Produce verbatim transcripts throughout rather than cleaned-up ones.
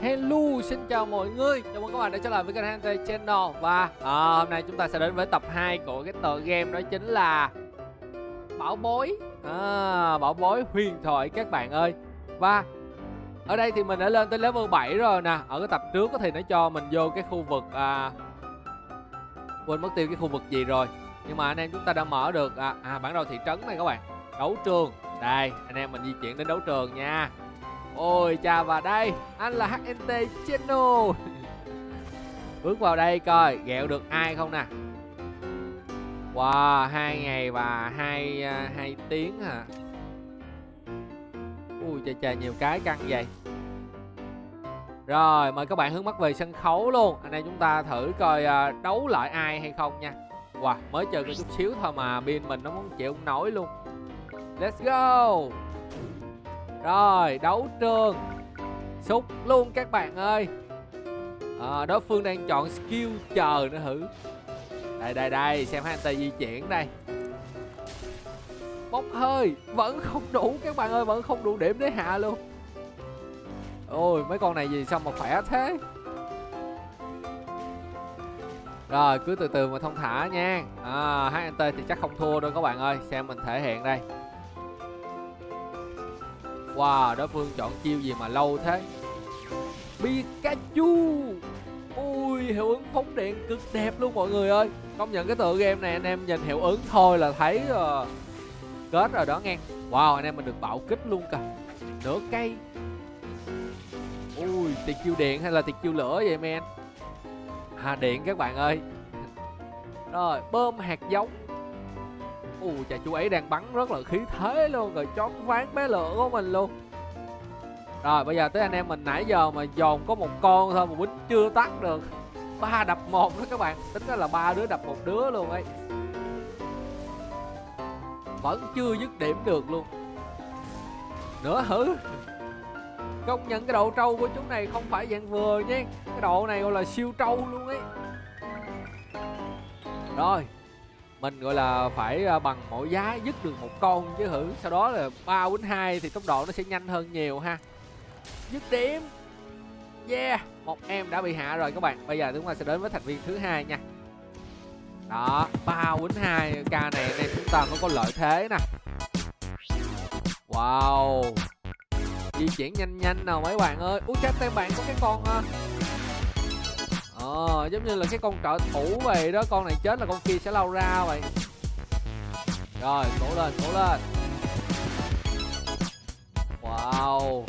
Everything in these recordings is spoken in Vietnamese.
Hello, xin chào mọi người. Chào mừng các bạn đã trở lại với kênh Hunter Channel. Và à, hôm nay chúng ta sẽ đến với tập hai của cái tựa game đó chính là Bảo Bối à, Bảo Bối huyền thoại các bạn ơi. Và ở đây thì mình đã lên tới level bảy rồi nè. Ở cái tập trước thì nó cho mình vô cái khu vực à, quên mất tiêu cái khu vực gì rồi. Nhưng mà anh em chúng ta đã mở được à, à, bản đồ thị trấn này các bạn. Đấu trường. Đây, anh em mình di chuyển đến đấu trường nha. Ôi chà, và đây anh là hát en tê Channel. Bước vào đây coi ghẹo được ai không nè. Wow, hai ngày và hai hai tiếng hả? Ui chà chà, nhiều cái căng vậy. Rồi mời các bạn hướng mắt về sân khấu luôn. Anh em chúng ta thử coi đấu lại ai hay không nha. Wow, mới chơi có chút xíu thôi mà pin mình nó muốn chịu không nổi luôn. Let's go. Rồi, đấu trường. Xúc luôn các bạn ơi. à, Đối phương đang chọn skill chờ nữa thử. Đây đây đây, xem hát en tê di chuyển đây. Bốc hơi, vẫn không đủ các bạn ơi, vẫn không đủ điểm để hạ luôn. Ôi, mấy con này gì sao mà khỏe thế. Rồi, cứ từ từ mà thông thả nha. à, hát en tê thì chắc không thua đâu các bạn ơi. Xem mình thể hiện đây. Wow, đối phương chọn chiêu gì mà lâu thế. Pikachu. Ui, hiệu ứng phóng điện cực đẹp luôn mọi người ơi. Công nhận cái tựa game này anh em nhìn hiệu ứng thôi là thấy uh, kết rồi đó nghe. Wow, anh em mình được bạo kích luôn kìa. Nửa cây. Ui, tiệt chiêu điện hay là tiệt chiêu lửa vậy men? À, điện các bạn ơi. Rồi, bơm hạt giống. Ù chà, chú ấy đang bắn rất là khí thế luôn. Rồi choáng váng bé lửa của mình luôn. Rồi bây giờ tới anh em mình nãy giờ mà dồn có một con thôi mà quýnh chưa tắt được. Ba đập một đó các bạn. Tính ra là ba đứa đập một đứa luôn ấy. Vẫn chưa dứt điểm được luôn. Nữa hử. Công nhận cái độ trâu của chú này không phải dạng vừa nha. Cái độ này gọi là siêu trâu luôn ấy. Rồi mình gọi là phải bằng mọi giá dứt được một con chứ hử. Sau đó là ba quýnh hai thì tốc độ nó sẽ nhanh hơn nhiều ha. Dứt điểm. Yeah, một em đã bị hạ rồi các bạn. Bây giờ chúng ta sẽ đến với thành viên thứ hai nha. Đó, ba quýnh hai. Ca này anh em chúng ta mới có lợi thế nè. Wow, di chuyển nhanh nhanh nào mấy bạn ơi. Ui các bạn có cái con Ờ, giống như là cái con trợ thủ vậy đó. Con này chết là con kia sẽ lao ra vậy. Rồi, cố lên, cố lên. Wow.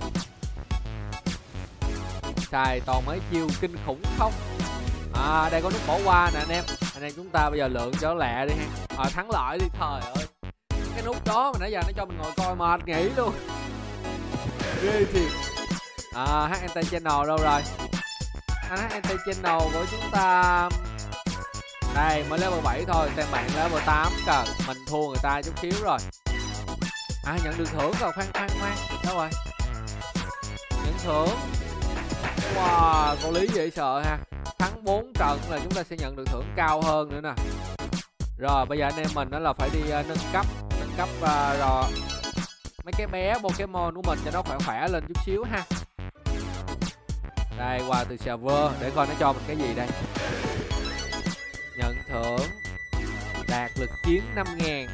Xài toàn mấy chiêu kinh khủng không. À, đây có nút bỏ qua nè anh em. Anh em chúng ta bây giờ lượng cho lẹ đi ha. À, thắng lợi đi, trời ơi. Cái nút đó mà nãy giờ nó cho mình ngồi coi mệt nghỉ luôn. Ghê thiệt. À, hát en tê Channel đâu rồi? anh hát en tê Channel của chúng ta đây mới level bảy thôi, tem bạn level tám kìa. Mình thua người ta chút xíu rồi. À, nhận được thưởng rồi, khoan khoan khoan. Đâu rồi? Nhận thưởng. Wow, có lý dễ sợ ha. Thắng bốn trận là chúng ta sẽ nhận được thưởng cao hơn nữa nè. Rồi bây giờ anh em mình đó là phải đi uh, nâng cấp nâng cấp uh, rồi mấy cái bé Pokemon của mình cho nó khỏe khỏe lên chút xíu ha. Đây, qua từ server để coi nó cho mình cái gì đây. Nhận thưởng. Đạt lực chiến năm ngàn.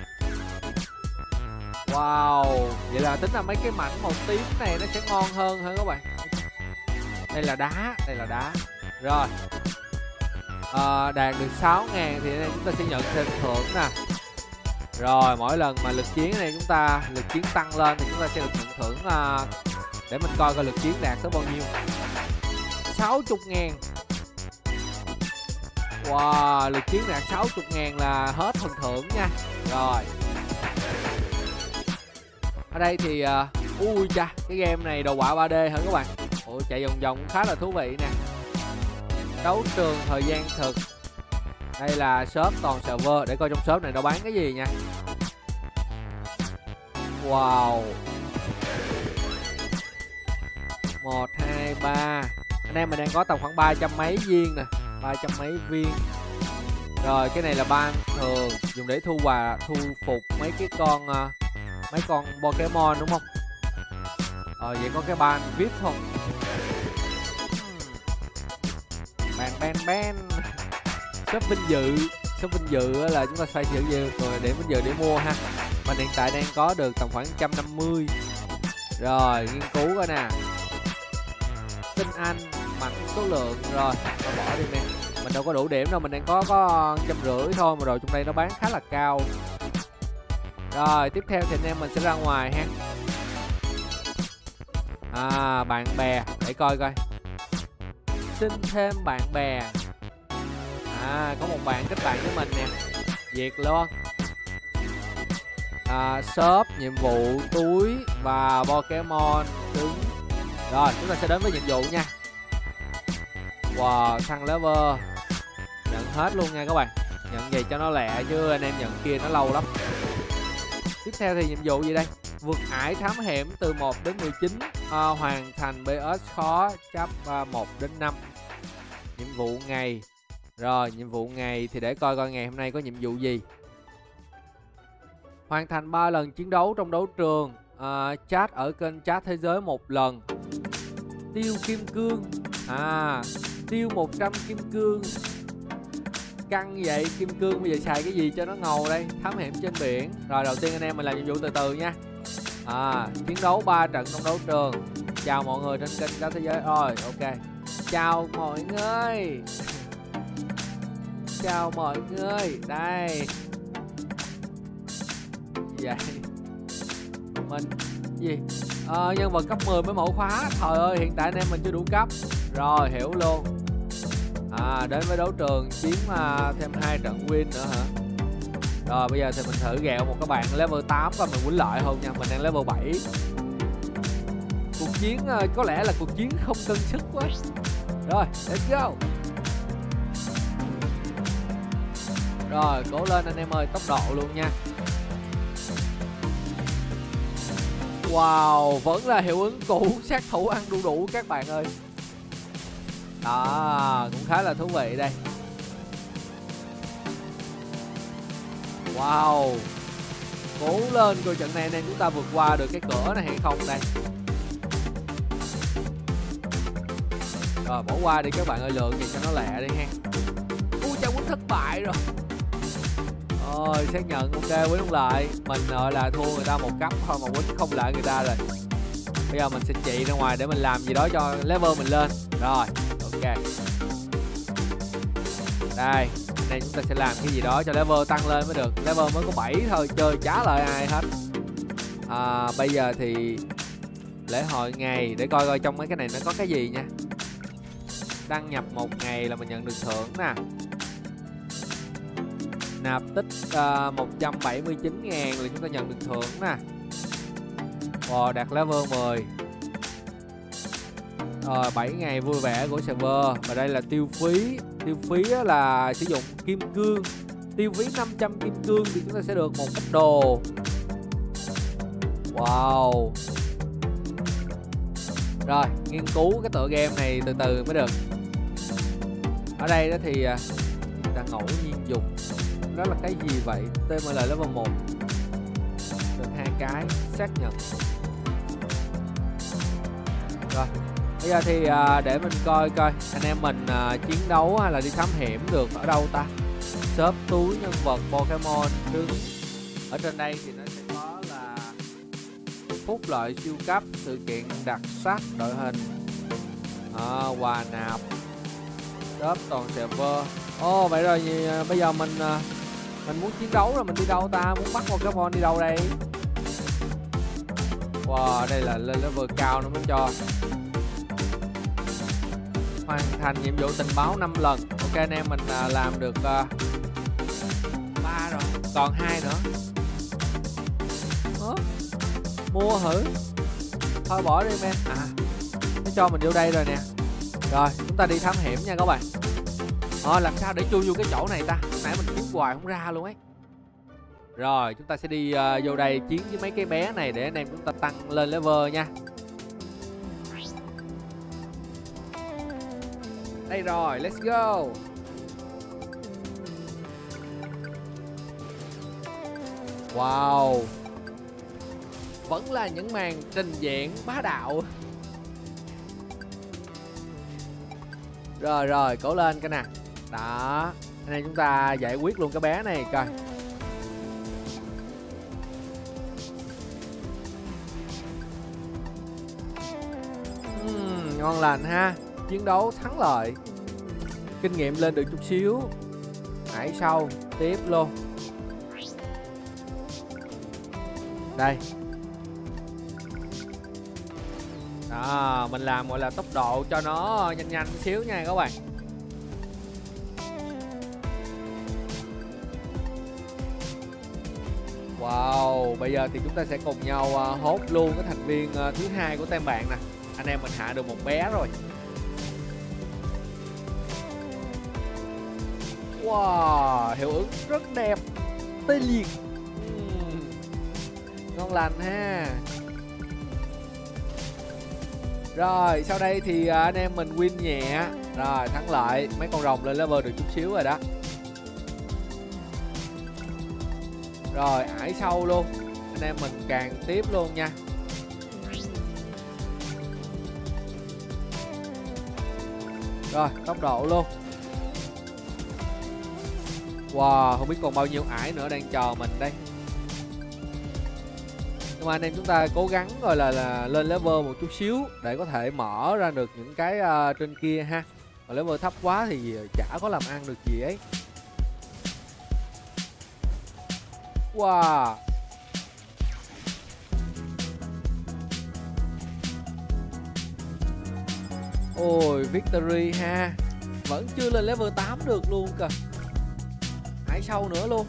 Wow, vậy là tính là mấy cái mảnh màu tím này nó sẽ ngon hơn hả các bạn. Đây là đá, đây là đá. Rồi à, đạt được sáu ngàn thì đây chúng ta sẽ nhận thêm thưởng nè. Rồi mỗi lần mà lực chiến này chúng ta lực chiến tăng lên thì chúng ta sẽ được nhận thưởng à, để mình coi coi lực chiến đạt tới bao nhiêu. Sáu mươi ngàn. Wow, lực chiến đạt sáu mươi ngàn là hết phần thưởng nha. Rồi ở đây thì uh, ui cha, cái game này đồ họa ba D hả các bạn. Ủa, chạy vòng vòng cũng khá là thú vị nè. Đấu trường thời gian thực. Đây là shop toàn server. Để coi trong shop này nó bán cái gì nha. Wow. Một, hai, ba. Anh em mình đang có tầm khoảng ba trăm mấy viên nè. Ba trăm mấy viên. Rồi cái này là ban thường, dùng để thu quà, thu phục mấy cái con uh, mấy con Pokemon đúng không? Ờ vậy có cái ban vê i pê không? Bang bang bang. Shop vinh dự. Shop vinh dự là chúng ta phải giữ gì rồi để vinh dự để mua ha. Mình hiện tại đang có được tầm khoảng một trăm năm mươi. Rồi nghiên cứu coi nè. Tinh anh mạnh số lượng rồi nó bỏ đi nè. Mình đâu có đủ điểm đâu, mình đang có có trăm rưỡi thôi mà rồi trong đây nó bán khá là cao. Rồi tiếp theo thì anh em mình sẽ ra ngoài ha. À bạn bè để coi coi. Xin thêm bạn bè. À có một bạn kết bạn với mình nè. Duyệt luôn. À, shop, nhiệm vụ, túi và Pokemon trứng. Rồi chúng ta sẽ đến với nhiệm vụ nha. Wow, thăng level. Nhận hết luôn nha các bạn. Nhận gì cho nó lẹ chứ anh em nhận kia nó lâu lắm. Tiếp theo thì nhiệm vụ gì đây? Vượt ải thám hiểm từ một đến mười chín. à, Hoàn thành bê ét khó chấp một đến năm. Nhiệm vụ ngày. Rồi nhiệm vụ ngày thì để coi coi ngày hôm nay có nhiệm vụ gì. Hoàn thành ba lần chiến đấu trong đấu trường. à, Chat ở kênh chat thế giới một lần. Tiêu kim cương. À tiêu một trăm kim cương. Căng vậy, kim cương bây giờ xài cái gì cho nó ngầu đây? Thám hiểm trên biển. Rồi đầu tiên anh em mình làm nhiệm vụ từ từ nha. À chiến đấu ba trận trong đấu trường. Chào mọi người trên kênh chat thế giới. Rồi ok. Chào mọi người. Chào mọi người. Đây. Vậy mình gì à, nhân vật cấp mười với mẫu khóa. Trời ơi hiện tại anh em mình chưa đủ cấp. Rồi hiểu luôn. À đến với đấu trường chiến mà thêm hai trận win nữa hả? Rồi bây giờ thì mình thử ghẹo một các bạn level tám coi mình quýnh lại không nha. Mình đang level bảy. Cuộc chiến có lẽ là cuộc chiến không cân sức quá. Rồi let's go. Rồi cố lên anh em ơi, tốc độ luôn nha. Wow, vẫn là hiệu ứng cũ, sát thủ ăn đu đủ các bạn ơi. Đó, cũng khá là thú vị đây. Wow. Cố lên coi trận này anh em chúng ta vượt qua được cái cửa này hay không đây. Rồi bỏ qua đi các bạn ơi, lượng gì cho nó lẹ đi ha. Ui cha, quýnh thất bại rồi. Rồi xác nhận ok, quýnh lại. Mình gọi là thua người ta một cấp thôi mà quýnh không lại người ta rồi. Bây giờ mình sẽ chạy ra ngoài để mình làm gì đó cho level mình lên. Rồi ok. Đây, đây chúng ta sẽ làm cái gì đó cho level tăng lên mới được. Level mới có bảy thôi, chơi chả lợi ai hết. À, bây giờ thì lễ hội ngày để coi coi trong mấy cái này nó có cái gì nha. Đăng nhập một ngày là mình nhận được thưởng nè. Nạp tích uh, một trăm bảy mươi chín ngàn là chúng ta nhận được thưởng nè. Wow, đạt level mười. Rồi bảy ngày vui vẻ của server. Và đây là tiêu phí. Tiêu phí là sử dụng kim cương. Tiêu phí năm trăm kim cương thì chúng ta sẽ được một ít đồ. Wow. Rồi nghiên cứu cái tựa game này từ từ mới được. Ở đây đó thì chúng ta ngẫu nhiên dùng. Đó là cái gì vậy? tê em lờ level một. Được hai cái. Xác nhận. Rồi bây giờ thì à, để mình coi coi anh em mình à, chiến đấu hay là đi thám hiểm được ở đâu ta. Shop túi nhân vật Pokemon trứng. Ở trên đây thì nó sẽ có là phúc lợi siêu cấp, sự kiện đặc sắc, đội hình, à, quà nạp, shop toàn server. Ồ oh, vậy rồi thì, à, bây giờ mình à, mình muốn chiến đấu rồi mình đi đâu ta? Muốn bắt Pokemon đi đâu đây? Wow, đây là lên level cao nó mới cho. Hoàn thành nhiệm vụ tình báo năm lần. Ok anh em mình à, làm được ba uh, rồi, còn hai nữa. Ờ, mua thử. Thôi bỏ đi men. À, nó cho mình vô đây rồi nè. Rồi chúng ta đi thám hiểm nha các bạn. Ờ, làm sao để chui vô cái chỗ này ta? Nãy mình kiếm hoài không ra luôn ấy. Rồi chúng ta sẽ đi uh, vô đây chiến với mấy cái bé này để anh em chúng ta tăng lên level nha. Đây rồi, let's go. Wow. Vẫn là những màn trình diễn bá đạo. Rồi rồi, cố lên cái nè. Đó, anh em chúng ta giải quyết luôn cái bé này coi. uhm, Ngon lành ha. Chiến đấu thắng lợi, kinh nghiệm lên được chút xíu. Hãy sau tiếp luôn. Đây. Đó, mình làm gọi là tốc độ cho nó nhanh nhanh xíu nha các bạn. Wow, bây giờ thì chúng ta sẽ cùng nhau uh, hốt luôn cái thành viên uh, thứ hai của tem bạn nè. Anh em mình hạ được một bé rồi. Wow, hiệu ứng rất đẹp, tê liệt. uhm. Ngon lành ha. Rồi, sau đây thì uh, anh em mình win nhẹ. Rồi, thắng lợi. Mấy con rồng lên level được chút xíu rồi đó. Rồi, ải sâu luôn. Anh em mình càng tiếp luôn nha. Rồi, tốc độ luôn. Wow, không biết còn bao nhiêu ải nữa đang chờ mình đây. Nhưng mà anh em chúng ta cố gắng gọi là, là lên level một chút xíu để có thể mở ra được những cái uh, trên kia ha. Còn level thấp quá thì chả có làm ăn được gì ấy. Wow. Ôi, victory ha. Vẫn chưa lên level tám được luôn kìa. Ải sâu nữa luôn.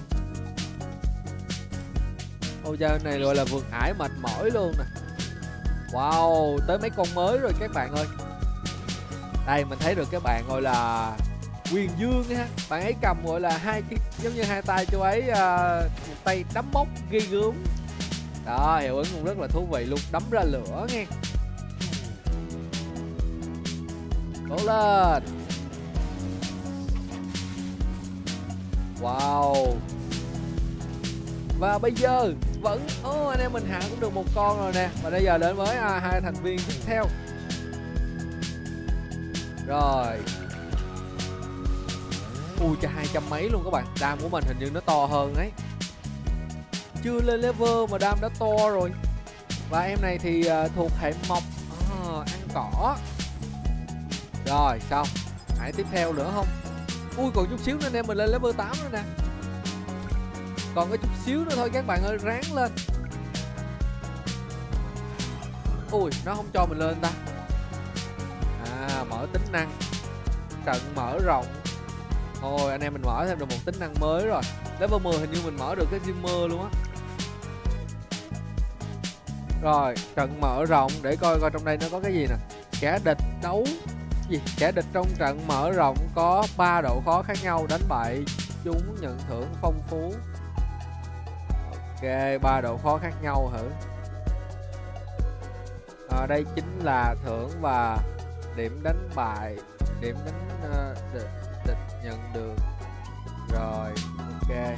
Ôi trời, này gọi là vượt ải mệt mỏi luôn nè. Wow, tới mấy con mới rồi các bạn ơi. Đây mình thấy được các bạn gọi là Quyền Dương ha. Bạn ấy cầm gọi là hai cái giống như hai tay chú ấy, uh, một tay đấm móc ghi gớm. Đó, hiệu ứng cũng rất là thú vị luôn. Đấm ra lửa nghe. Cố lên. Wow. Và bây giờ vẫn oh, anh em mình hạ cũng được một con rồi nè. Và bây giờ đến với à, hai thành viên tiếp theo. Rồi. Ui cho hai trăm mấy luôn các bạn. Đam của mình hình như nó to hơn ấy. Chưa lên level mà đam đã to rồi. Và em này thì uh, thuộc hệ mộc, à, ăn cỏ. Rồi xong. Hãy tiếp theo nữa không? Ui còn chút xíu nữa anh em mình lên level tám nữa nè. Còn có chút xíu nữa thôi các bạn ơi, ráng lên. Ui nó không cho mình lên ta. À mở tính năng, trận mở rộng. Thôi anh em mình mở thêm được một tính năng mới rồi. Level mười hình như mình mở được cái Zimmer luôn á. Rồi trận mở rộng để coi coi trong đây nó có cái gì nè. Kẻ địch đấu gì? Kẻ địch trong trận mở rộng có ba độ khó khác nhau, đánh bại chúng nhận thưởng phong phú. Ok, ba độ khó khác nhau hả? À, đây chính là thưởng và điểm đánh bại, điểm đánh uh, địch, địch nhận được. Rồi, ok.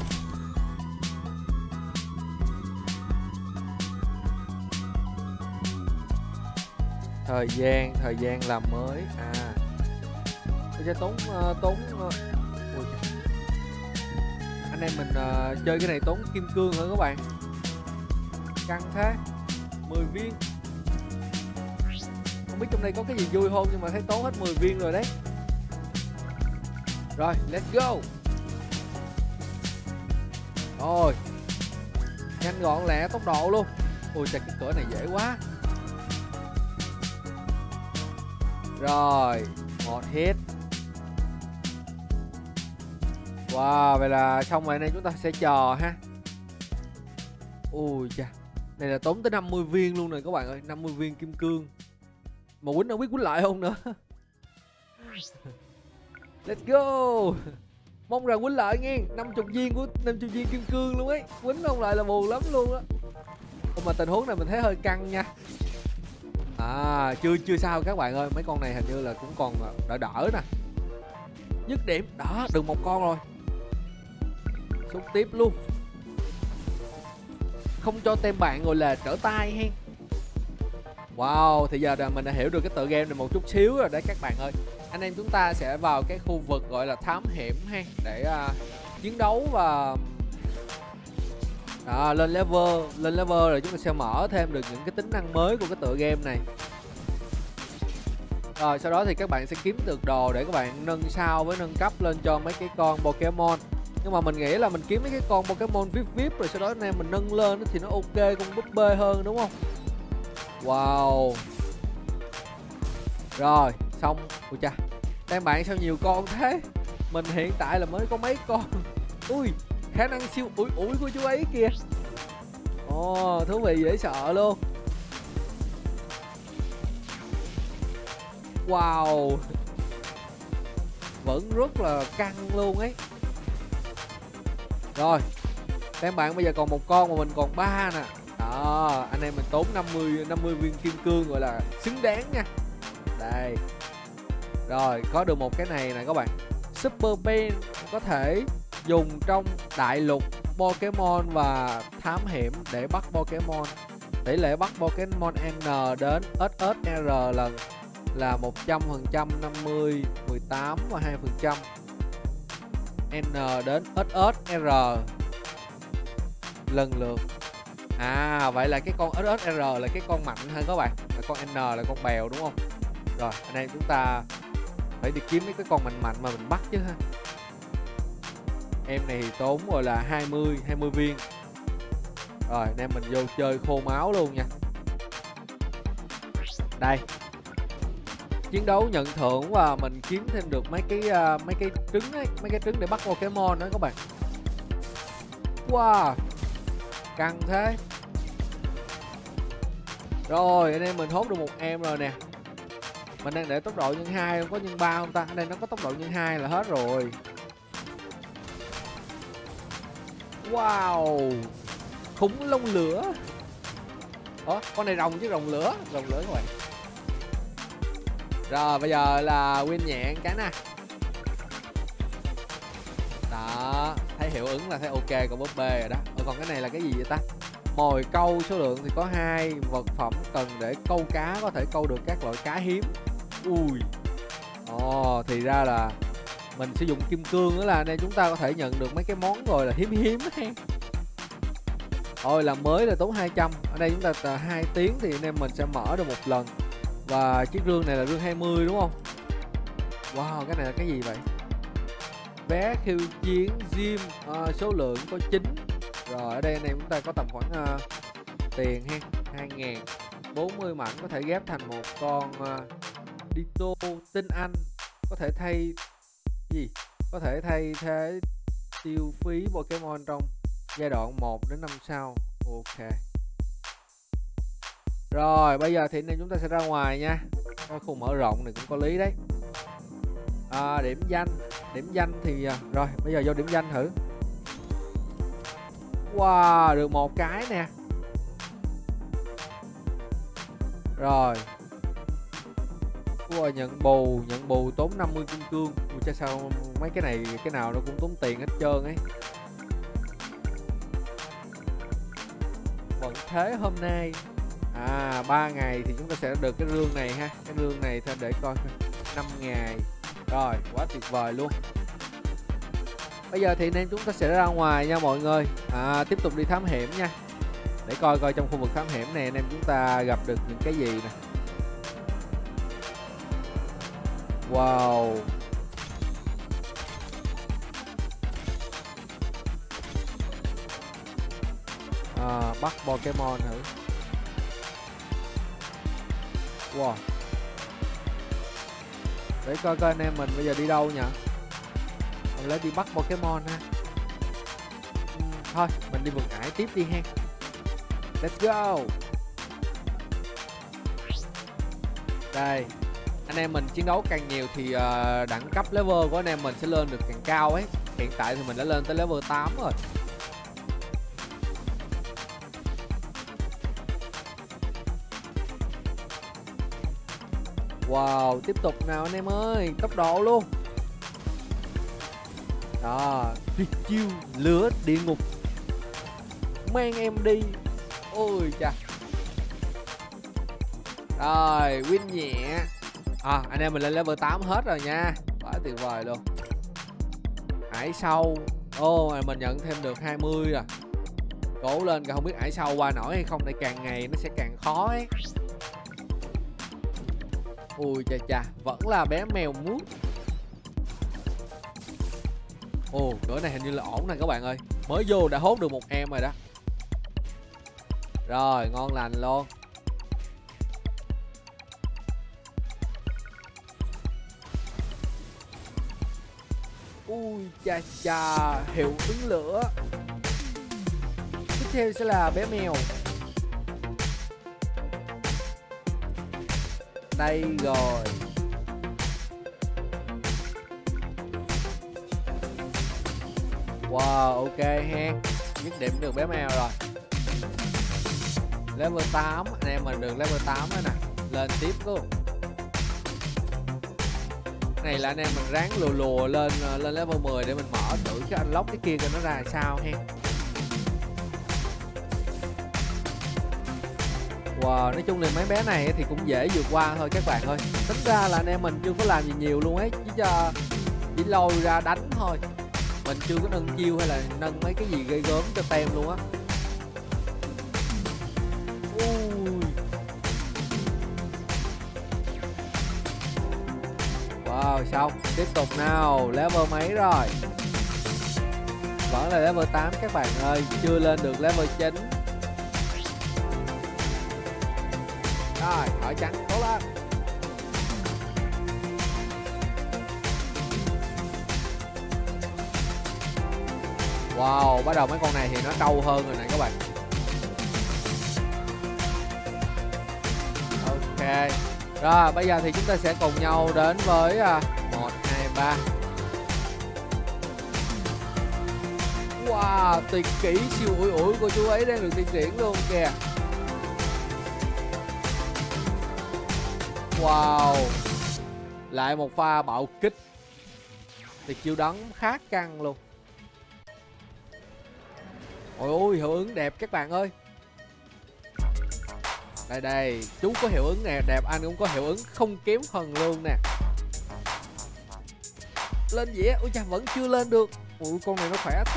Thời gian, thời gian làm mới. À, tôi sẽ tốn uh, tốn. Uh, ui, anh em mình uh, chơi cái này tốn kim cương hơn các bạn. Căng thế. Mười viên. Không biết trong đây có cái gì vui không, nhưng mà thấy tốn hết mười viên rồi đấy. Rồi, let's go. Rồi. Nhanh gọn lẹ, tốc độ luôn. Ui trời, cái cửa này dễ quá. Rồi, một hit. Wow, vậy là xong rồi, này chúng ta sẽ chờ ha. Ui cha, này là tốn tới năm mươi viên luôn rồi các bạn ơi, năm mươi viên kim cương. Mà quýnh đâu biết quýnh lại không nữa. Let's go. Mong rằng quýnh lại nghe, năm mươi viên của năm mươi viên kim cương luôn ấy. Quýnh không lại là buồn lắm luôn á. Mà tình huống này mình thấy hơi căng nha. À, chưa chưa sao các bạn ơi, mấy con này hình như là cũng còn đỡ đỡ nè. Dứt điểm, đó, được một con rồi. Xúc tiếp luôn. Không cho tem bạn gọi là trở tay hen. Wow, thì giờ là mình đã hiểu được cái tựa game này một chút xíu rồi đấy các bạn ơi. Anh em chúng ta sẽ vào cái khu vực gọi là thám hiểm ha, để uh, chiến đấu và đó, lên level, lên level rồi chúng ta sẽ mở thêm được những cái tính năng mới của cái tựa game này. Rồi sau đó thì các bạn sẽ kiếm được đồ để các bạn nâng sao với nâng cấp lên cho mấy cái con Pokemon. Nhưng mà mình nghĩ là mình kiếm mấy cái con Pokemon vê i pê vê i pê rồi sau đó anh em mình nâng lên thì nó ok con búp bê hơn đúng không? Wow. Rồi xong. Ui cha, tem bạn sao nhiều con thế? Mình hiện tại là mới có mấy con. Ui, khả năng siêu ủi ủi của chú ấy kìa. Ồ, oh, thú vị dễ sợ luôn. Wow, vẫn rất là căng luôn ấy. Rồi, tem bạn bây giờ còn một con mà mình còn ba nè. Đó, anh em mình tốn năm mươi viên kim cương gọi là xứng đáng nha. Đây. Rồi, có được một cái này nè các bạn. Super Pen có thể dùng trong đại lục Pokemon và thám hiểm để bắt Pokemon. Tỷ lệ bắt Pokemon N đến ét ét rờ lần là một trăm phần trăm, năm mươi, mười tám và hai phần trăm. N đến ét ét rờ lần lượt. À, vậy là cái con ét ét rờ là cái con mạnh hơn các bạn. Là con N là con bèo đúng không? Rồi, anh em chúng ta phải đi kiếm mấy cái con mạnh mạnh mà mình bắt chứ ha. Em này thì tốn gọi là hai mươi, hai mươi viên. Rồi, anh em mình vô chơi khô máu luôn nha. Đây. Chiến đấu nhận thưởng và mình kiếm thêm được mấy cái uh, mấy cái trứng ấy, mấy cái trứng để bắt Pokemon đó các bạn. Wow, căng thế. Rồi anh em mình hốt được một em rồi nè. Mình đang để tốc độ nhân hai, không có nhân ba không ta? Ở đây nó có tốc độ nhân hai là hết rồi. Wow, khủng long lửa. Ủa, con này rồng chứ, rồng lửa, rồng lửa các bạn. Rồi bây giờ là win nhẹ cái nè. Đó, thấy hiệu ứng là thấy ok con búp bê rồi đó. Ờ, còn cái này là cái gì vậy ta? Mồi câu số lượng thì có hai, vật phẩm cần để câu cá có thể câu được các loại cá hiếm. Ui. Ồ, thì ra là mình sử dụng kim cương đó là nên chúng ta có thể nhận được mấy cái món rồi là hiếm hiếm ha. Ôi là mới là tốn hai trăm. Ở đây chúng ta hai tiếng thì anh em mình sẽ mở được một lần. Và chiếc rương này là rương hai mươi đúng không? Wow, cái này là cái gì vậy? Vé khiêu chiến gym, à, số lượng có chín. Rồi ở đây anh em chúng ta có tầm khoảng uh, tiền ha, hai ngàn. bốn mươi mảnh có thể ghép thành một con uh, Ditto tinh anh. Có thể thay gì? Có thể thay thế tiêu phí Pokemon trong giai đoạn một đến năm sau. Ok. Rồi bây giờ thì anh em chúng ta sẽ ra ngoài nha. Cái khu mở rộng này cũng có lý đấy. À, điểm danh. Điểm danh thì rồi bây giờ vô điểm danh thử. Wow, được một cái nè. Rồi. Wow, nhận bù. Nhận bù tốn năm mươi kim cương. Ui, chứ sao mấy cái này cái nào nó cũng tốn tiền hết trơn ấy. Vận thế hôm nay. À, ba ngày thì chúng ta sẽ được cái rương này ha. Cái rương này thêm để coi năm ngày. Rồi, quá tuyệt vời luôn. Bây giờ thì anh em chúng ta sẽ ra ngoài nha mọi người. À, tiếp tục đi thám hiểm nha. Để coi coi trong khu vực thám hiểm này anh em chúng ta gặp được những cái gì nè. Wow. À, bắt Pokemon thử. Wow. Để coi coi anh em mình bây giờ đi đâu nhỉ? Mình lấy đi bắt Pokemon ha. uhm, Thôi mình đi vượt ải tiếp đi ha. Let's go. Đây. Anh em mình chiến đấu càng nhiều thì uh, đẳng cấp level của anh em mình sẽ lên được càng cao ấy. Hiện tại thì mình đã lên tới level tám rồi. Wow, tiếp tục nào anh em ơi, tốc độ luôn. Đó, tuyệt chiêu lửa địa ngục mang em đi. Ôi chà. Rồi, win nhẹ. À, anh em mình lên level tám hết rồi nha. Quá tuyệt vời luôn. Ải sâu. Ô, oh, mình nhận thêm được hai mươi rồi. Cố lên, không biết ải sâu qua nổi hay không. Tại càng ngày nó sẽ càng khó ấy. Ui chà chà, vẫn là bé mèo mút. Ồ, cửa này hình như là ổn nè các bạn ơi. Mới vô đã hốt được một em rồi đó. Rồi, ngon lành luôn. Ui chà chà, hiệu ứng lửa. Tiếp theo sẽ là bé mèo. Đây rồi. Wow, ok ha. Dứt điểm được bé mèo rồi. Level tám, anh em mình được level tám rồi nè. Lên tiếp luôn. Này là anh em mình ráng lùa lùa lên lên level mười để mình mở thử cái unlock cái kia coi nó ra sao ha. Wow, nói chung là mấy bé này thì cũng dễ vượt qua thôi các bạn ơi. Tính ra là anh em mình chưa có làm gì nhiều luôn ấy, chỉ cho chỉ lôi ra đánh thôi. Mình chưa có nâng chiêu hay là nâng mấy cái gì gây gớm cho tem luôn á. Ui. Wow, xong. Tiếp tục nào, level mấy rồi? Vẫn là level tám các bạn ơi, chưa lên được level chín. Rồi, thỏi trắng cố lên. Wow, bắt đầu mấy con này thì nó trâu hơn rồi nè các bạn. Ok. Rồi, bây giờ thì chúng ta sẽ cùng nhau đến với một, hai, ba. Wow, tuyệt kỹ siêu ủi ủi của chú ấy đang được tiến triển luôn kìa. Wow. Lại một pha bạo kích. Tuyệt chiêu đấm khá căng luôn. Ôi ôi, hiệu ứng đẹp các bạn ơi. Đây đây, chú có hiệu ứng nè, đẹp, anh cũng có hiệu ứng không kém phần luôn nè. Lên dĩa, ôi chà vẫn chưa lên được. Ui con này nó khỏe thế.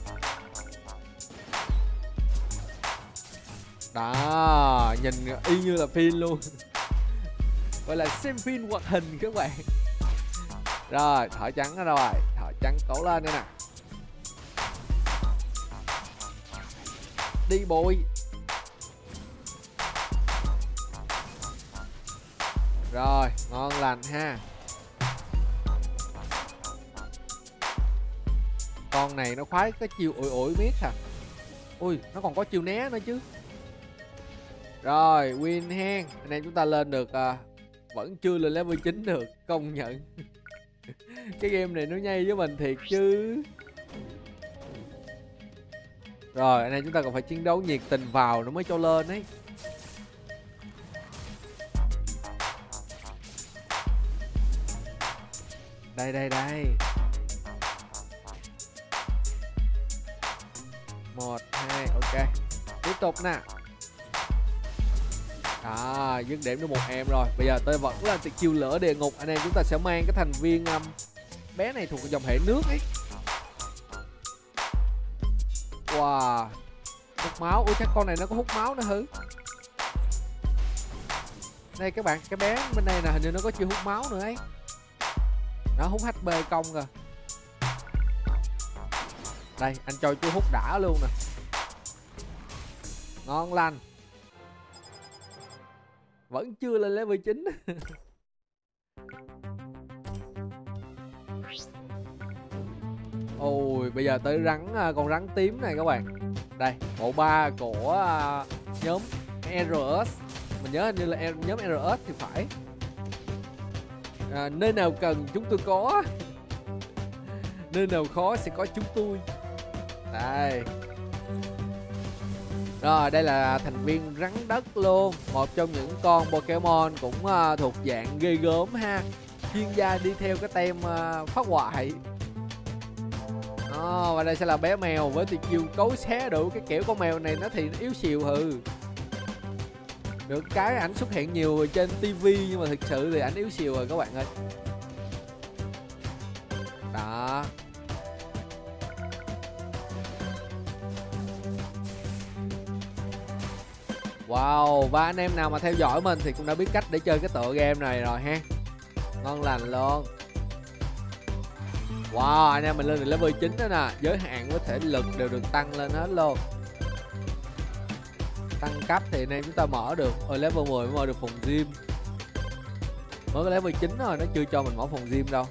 Đó, nhìn y như là phim luôn. Gọi là xem phim hoạt hình các bạn. Rồi, thỏi trắng đó rồi, thỏi trắng cố lên đây nè. Đi bụi. Rồi, ngon lành ha. Con này nó khoái cái chiêu ủi ủi miết à. Ui, nó còn có chiêu né nữa chứ. Rồi, win hen. Anh em chúng ta lên được à, vẫn chưa lên level chín được, công nhận. Cái game này nó nhây với mình thiệt chứ. Rồi, anh em chúng ta còn phải chiến đấu nhiệt tình vào nó mới cho lên ấy. Đây đây đây. Một, hai, ok. Tiếp tục nè. À, dứt điểm được một em rồi. Bây giờ tôi vẫn là tuyệt chiêu lửa địa ngục. Anh em chúng ta sẽ mang cái thành viên um, bé này thuộc dòng hệ nước ấy. Wow. Hút máu. Ủa chắc con này nó có hút máu nữa hử? Đây các bạn, cái bé bên đây là hình như nó có chiêu hút máu nữa ấy. Nó hút hát pê công kìa. Đây, anh cho chú hút đã luôn nè. Ngon lành. Vẫn chưa lên level chín. Ôi, bây giờ tới rắn, con rắn tím này các bạn. Đây, bộ ba của uh, nhóm rờ ét. Mình nhớ hình như là nhóm rờ ét thì phải. À, nơi nào cần chúng tôi có. Nơi nào khó sẽ có chúng tôi. Đây. Rồi, đây là thành viên rắn đất luôn. Một trong những con Pokemon cũng uh, thuộc dạng ghê gớm ha. Chuyên gia đi theo cái tem uh, phá hoại. Oh, và đây sẽ là bé mèo với tuyệt chiêu cấu xé đủ. Cái kiểu con mèo này nó thì nó yếu xìu hừ. Được cái ảnh xuất hiện nhiều trên tivi nhưng mà thực sự thì ảnh yếu xìu rồi các bạn ơi. Đó. Wow, và anh em nào mà theo dõi mình thì cũng đã biết cách để chơi cái tựa game này rồi ha. Ngon lành luôn. Wow, anh em mình lên được level chín đó nè. Giới hạn với thể lực đều được tăng lên hết luôn. Tăng cấp thì anh em chúng ta mở được. Ở level mười mới mở được phòng gym. Mới có level chín rồi, nó chưa cho mình mở phòng gym đâu.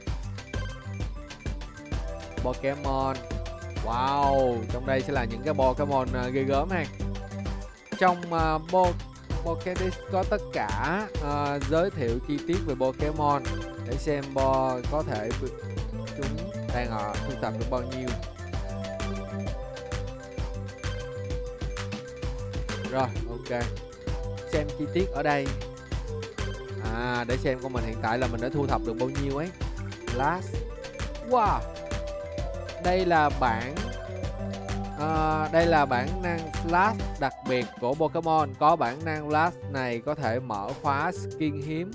Pokemon. Wow, trong đây sẽ là những cái Pokemon uh, ghê gớm ha. Trong uh, Bo Pokédex có tất cả uh, giới thiệu chi tiết về Pokemon để xem Bo có thể chúng đang ở thu thập được bao nhiêu. Rồi, ok. Xem chi tiết ở đây. À, để xem con mình hiện tại là mình đã thu thập được bao nhiêu ấy. Last. Wow. Đây là bản à, đây là bản năng Flash đặc biệt của Pokemon. Có bản năng Flash này có thể mở khóa skin hiếm.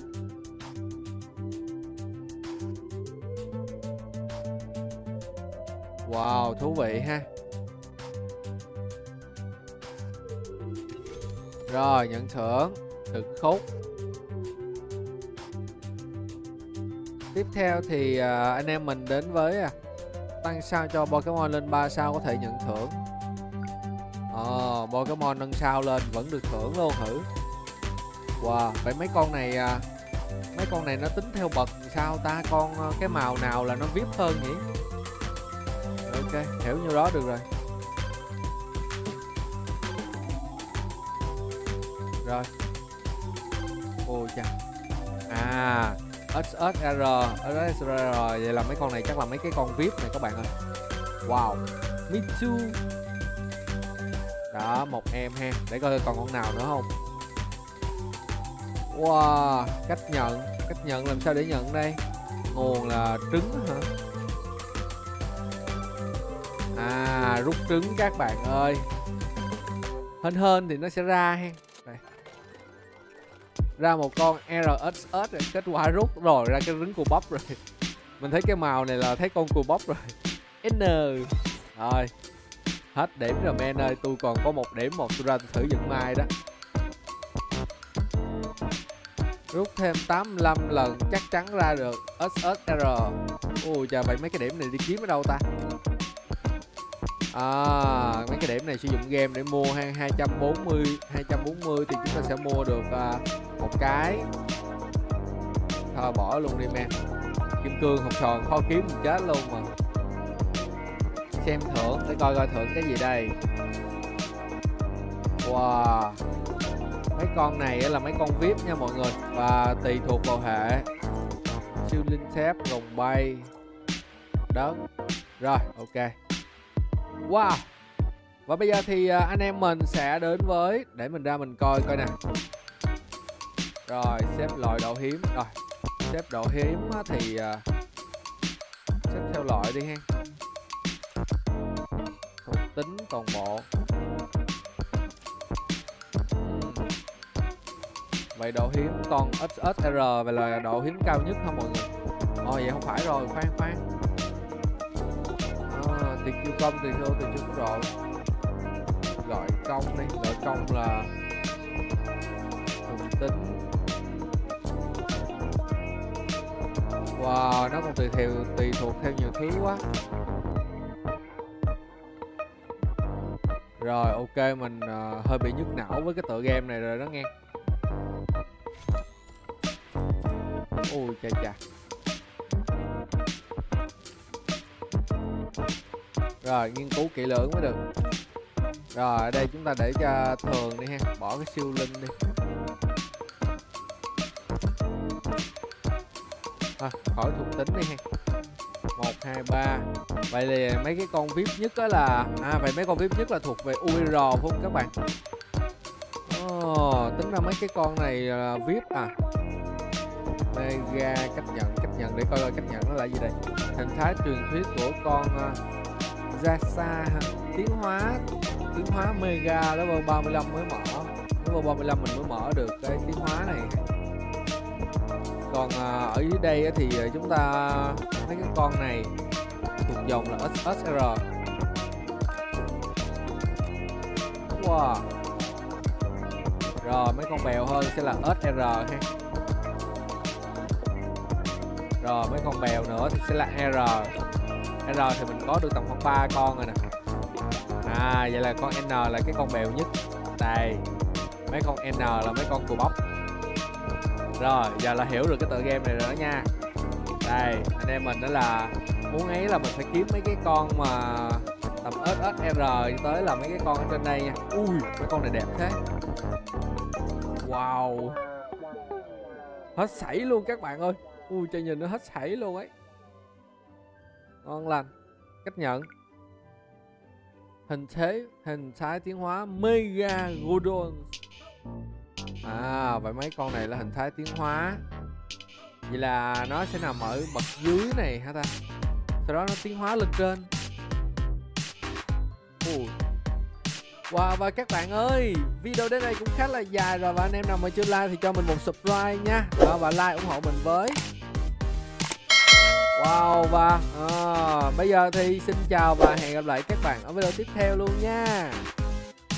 Wow, thú vị ha. Rồi, nhận thưởng Thực khúc. Tiếp theo thì uh, anh em mình đến với uh, tăng sao cho Pokemon lên ba sao có thể nhận thưởng. Ờ, Pokemon nâng sao lên vẫn được thưởng luôn thử. Wow, vậy mấy con này uh, mấy con này nó tính theo bậc sao ta? Con uh, cái màu nào là nó vê i pê hơn nhỉ? Ok, hiểu như đó được rồi. Rồi. Ôi chà. À, ét ét rờ, ét ét rờ, vậy là mấy con này chắc là mấy cái con vê i pê này các bạn ơi. Wow, Mewtwo. Đó, một em ha. Để coi còn con nào nữa không. Wow, cách nhận. Cách nhận làm sao để nhận đây? Nguồn là trứng hả? À, rút trứng các bạn ơi. Hên hên thì nó sẽ ra ha. Đây. Ra một con rờ ét ét rồi. Kết quả rút rồi ra cái trứng cua bắp rồi. Mình thấy cái màu này là thấy con cua bắp rồi. N. Rồi. Hết điểm rồi men ơi. Tôi còn có một điểm một. Tôi ra tôi thử dựng mai đó. Rút thêm tám mươi lăm lần chắc chắn ra được ét ét rờ. Ui trời, vậy mấy cái điểm này đi kiếm ở đâu ta? À, mấy cái điểm này sử dụng game để mua ha. Hai trăm bốn mươi thì chúng ta sẽ mua được uh, một cái. Thôi bỏ luôn đi men. Kim cương hộp sòn khó kiếm mình chết luôn mà. Xem thưởng để coi coi thưởng cái gì đây. Wow, mấy con này là mấy con vê i pê nha mọi người. Và tùy thuộc vào hệ. Siêu linh thép, rồng bay, đất. Rồi, ok. Wow. Và bây giờ thì uh, anh em mình sẽ đến với, để mình ra mình coi coi nè. Rồi, xếp loại độ hiếm. Rồi, xếp độ hiếm thì uh, xếp theo loại đi ha. Thuộc tính toàn bộ. uhm. Vậy độ hiếm con ét ét rờ vậy là độ hiếm cao nhất hả mọi người? Ồ vậy không phải rồi, khoan khoan. À, tiền kêu công, tiền vô, tiền chưa có rồi. Gọi công đi, gọi công là thuộc tính. Wow, nó còn tùy theo tùy thuộc theo nhiều thứ quá. Rồi ok, mình uh, hơi bị nhức não với cái tựa game này rồi đó nghe. Ôi chà chà. Rồi nghiên cứu kỹ lưỡng mới được. Rồi ở đây chúng ta để cho thường đi ha, bỏ cái siêu linh đi. À, khỏi thuộc tính đi ha. Một, hai, ba. Vậy thì mấy cái con vê i pê nhất đó là à vậy mấy con vê i pê nhất là thuộc về u rờ phải không các bạn? Oh, tính ra mấy cái con này là vê i pê à. Mega cách nhận, cách nhận để coi coi cách nhận nó là gì đây. Hình thái truyền thuyết của con uh, Zaza ha. Tiến hóa, tiến hóa Mega level ba mươi lăm mới mở. Level ba mươi lăm mình mới mở được cái tiến hóa này. Còn à, ở dưới đây á, thì chúng ta mấy cái con này thuộc dòng là ét ét rờ. Wow. Rồi mấy con bèo hơn sẽ là ét rờ ha. Rồi mấy con bèo nữa thì sẽ là R. R thì mình có được tầm khoảng ba con rồi nè. À vậy là con N là cái con bèo nhất. Đây. Mấy con N là mấy con cù bóc. Rồi giờ là hiểu được cái tựa game này rồi đó nha. Đây anh em mình đó là muốn ấy là mình phải kiếm mấy cái con mà tầm ét ét rờ tới là mấy cái con ở trên đây nha. Ui mấy con này đẹp thế. Wow. Hết sảy luôn các bạn ơi. Ui cho nhìn nó hết sảy luôn ấy. Ngon lành. Cách nhận. Hình thế, hình thái tiến hóa Mega Godon. À vậy mấy con này là hình thái tiến hóa. Vậy là nó sẽ nằm ở bậc dưới này hả ta? Sau đó nó tiến hóa lên trên. Ui. Wow và các bạn ơi, video đến đây cũng khá là dài rồi. Và anh em nào mà chưa like thì cho mình một subscribe nha. Đó, và like ủng hộ mình với. Wow và à, bây giờ thì xin chào và hẹn gặp lại các bạn ở video tiếp theo luôn nha.